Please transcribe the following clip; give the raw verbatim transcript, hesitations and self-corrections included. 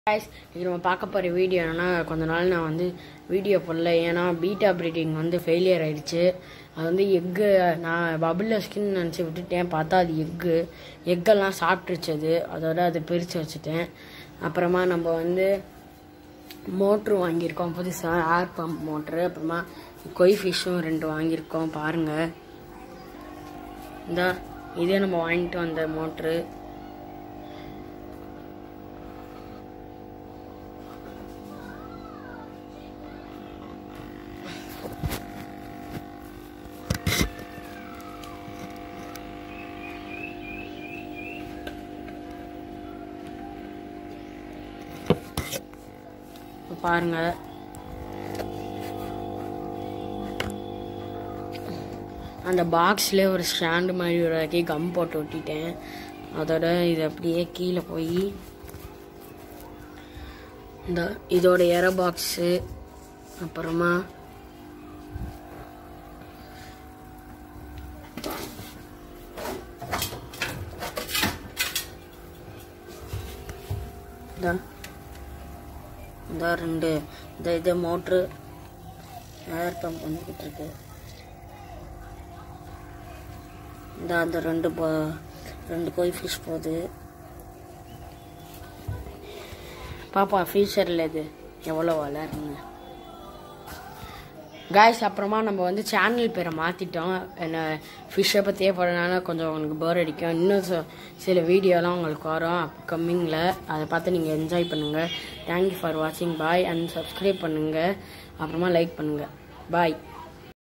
guys, இது நம்ம பார்க்க போற வீடியோ என்னன்னா கொஞ்ச நாள் நான் வந்து வீடியோ போடல ஏனா பீட்டா பிரீடிங் வந்து ஃபெயிலியர் ஆயிடுச்சு. அது வந்து எக் நான் பபிள்ல ஸ்கின் நினைச்சு விட்டுட்டேன். பார்த்தா அது எக் எக்கெல்லாம் சாப்பிட்டுருச்சு. அது அதோட அது பிரிச்சு வச்சுட்டேன். அப்புறமா நம்ம வந்து மோட்ரு வாங்கியிருக்கோம் புதுசா, ஏர் பம்ப் மோட்ரு. அப்புறமா கொய் ஃபிஷ்ஷும் ரெண்டு வாங்கியிருக்கோம். பாருங்க, இந்த இதே நம்ம வாங்கிட்டு வந்த மோட்ரு. பாருங்க, அந்த பாக்ஸ்ல ஒரு ஸ்டாண்ட் மாதிரி ஒரு கம் போட்டு ஒட்டிட்டேன். அதோட இது அப்படியே கீழே போய் இந்த இதோட ஏர பாக்ஸு, அப்புறமா இந்த ரெண்டு இந்த இது மோட்ரு ஏர் பம்ப் வந்துக்கிட்டு இருக்கு. இந்த அந்த ரெண்டு ரெண்டு கோய் ஃபிஷ் போகுது. பாப்பா ஃபியூச்சரில் இது எவ்வளோ வளருங்க காய்ஸ். அப்புறமா நம்ம வந்து சேனல் பேரை மாற்றிட்டோம். என்ன ஃபிஷ்ஷை பற்றியே போடுறதுனால கொஞ்சம் உங்களுக்கு போர் அடிக்கும். இன்னும் சில வீடியோலாம் உங்களுக்கு வரும் அப்கமிங்கில். அதை பார்த்து நீங்கள் என்ஜாய் பண்ணுங்கள். தேங்க்யூ ஃபார் வாட்சிங். பாய். அண்ட் சப்ஸ்கிரைப் பண்ணுங்கள். அப்புறமா லைக் பண்ணுங்கள். பாய்.